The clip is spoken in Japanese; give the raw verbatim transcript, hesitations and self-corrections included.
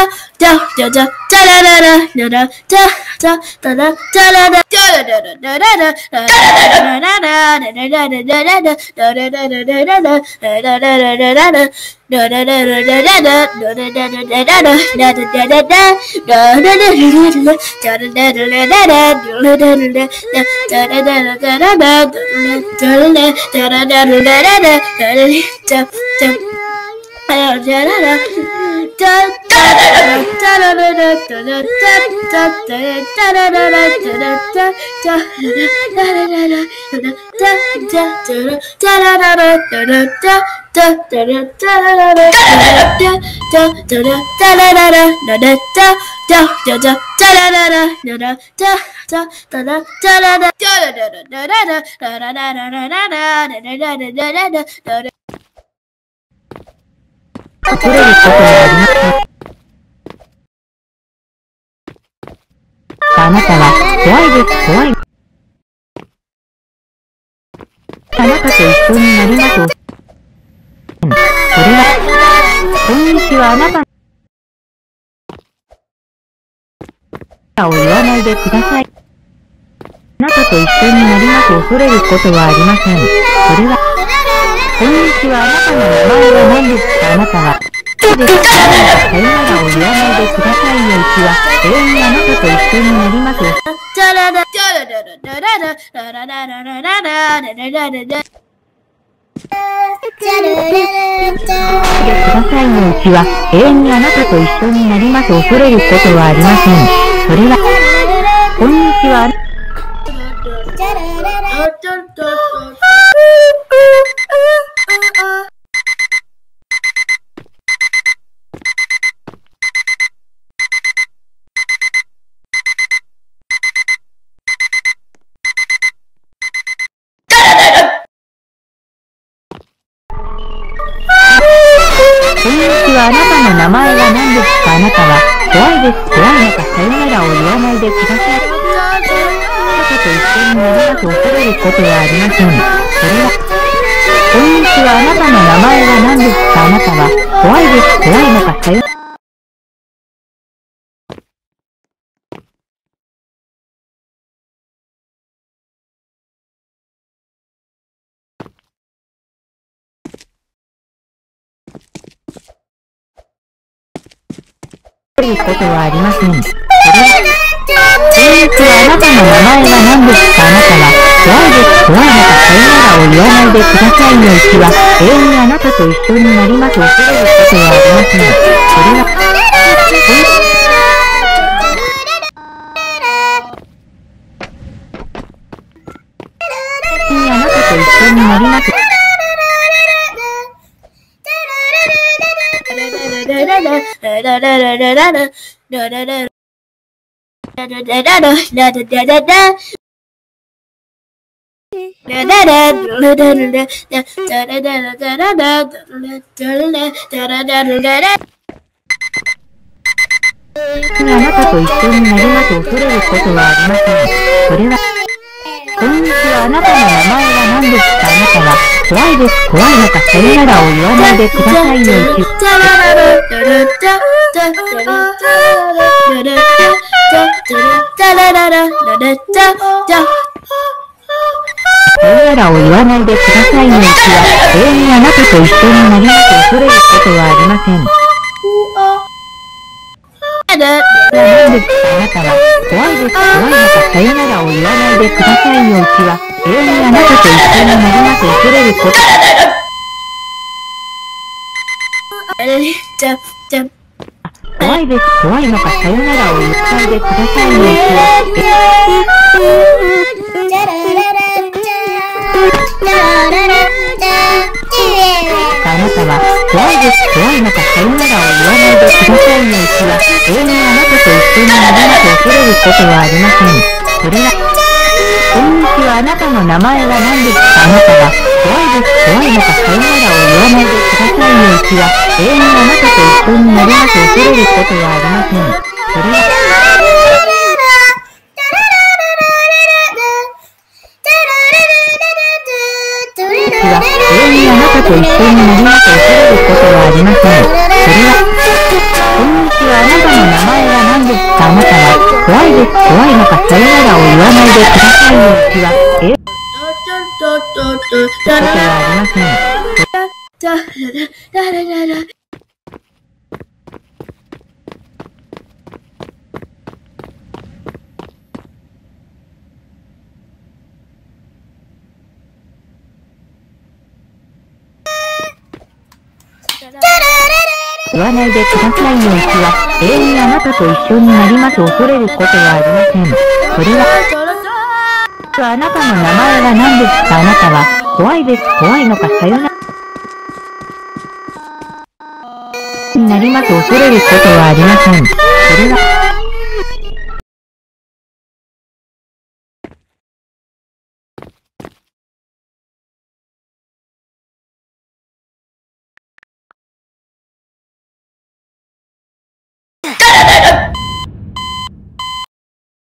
取れることはありません。あなたは怖いです、怖い。あなたと一緒になりましょう。それは、こんにちは、あなた。を言わないでください。あなたと一緒になります。恐れることはありません。それは、こんにちは、あなたの名前は何ですか。あなたは、そうですか。さよならを言わないでくださいよ。うちは、永遠にあなたと一緒になります。くださいよ。うちは、永遠にあなたと一緒になります。恐れることはありません。それは、こんにちは。こんにちは、あなたの名前は何ですか。あなたは怖いです、怖いのか。さよならを言わないでください。あなたと一緒になります。恐れることはありません。それは、こんにちは、あなたの名前は何ですか。あなたは怖いです、怖いのか。さよなら。ということはありません。それは、こんにちは、あなたの名前は何ですか。あなたは怖いです、怖いのか。さよならを言わないでくださいよ。うちは永遠にあなたと一緒になります。恐れることはありません。それは、永遠にあなたと一緒になります。あなたと一緒になります。恐れることはありません。それは、こんにちは、あなたの名前は何ですか。あなたは怖いです、怖いのか。さよならを言わないでくださいよ。うちさよならを言わないでくださいよ。うちは永遠にあなたと一緒になります。恐れることはありません。何ですか。あなたは怖いです、怖いのか。さよならを言わないでくださいよ。うちは永遠にあなたと一緒になります。恐れること。怖いです、怖いのか。さよならを言わないでくださいよ。うちあなたは怖いです、怖いのか。さよならを言わないでくださいよ。うちは永遠にあなたと一緒になります。恐れることはありません。それは、こんにちは、あなたの名前は何ですか。あなたは怖いです、怖いのか。さよならを言わないでくださいよ。うちは永遠にあなたと一緒になります。恐れることはありません。それは、うちは永遠にあなたと一緒になります。恐れることはありません。それは、こんにちは、ああなたの名前は何ですか？あなたは怖いです。怖いのかさよならを言わないでくださいよ。うちは、えことはありません。言わないでくださいよ。うちは永遠にあなたと一緒になります。恐れることはありません。それは、あなたの名前は何ですか？あなたは怖いです。怖いのかさよならになります。恐れることはありません。それは、